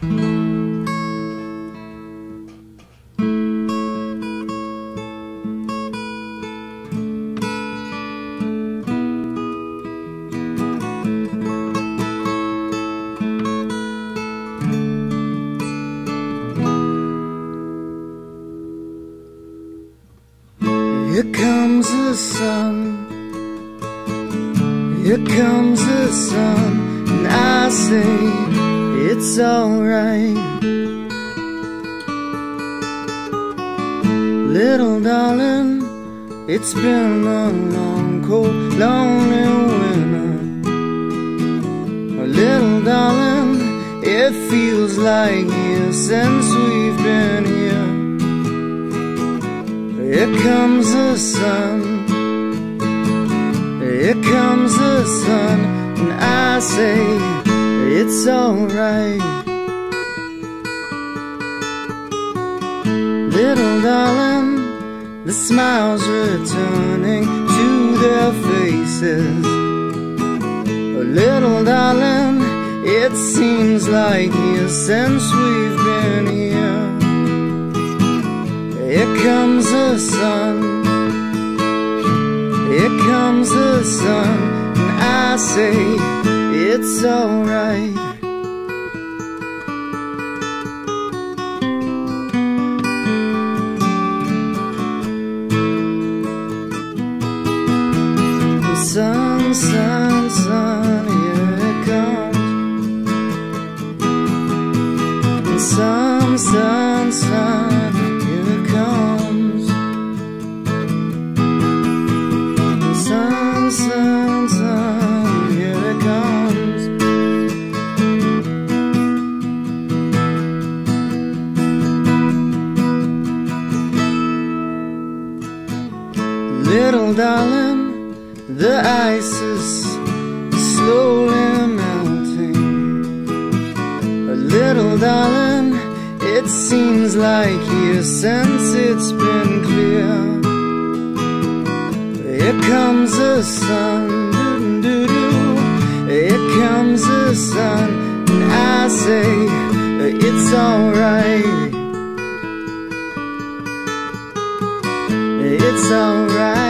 Here comes the sun, here comes the sun, and I say it's alright. Little darling, it's been a long, cold, lonely winter. Little darling, it feels like years since we've been here. Here comes the sun, here comes the sun, and I say it's alright. Little darling, the smiles returning to their faces. Little darling, it seems like years since we've been here. Here comes the sun, here comes the sun, and I say it's alright. Sun, sun, sun, here it comes. And sun, sun, sun, here it comes. And sun, sun, sun, here it comes. Little darling, the ice is slowly melting. Little darling, it seems like years since it's been clear. Here comes the sun, doo-doo-doo. Here comes the sun, and I say it's alright. It's alright.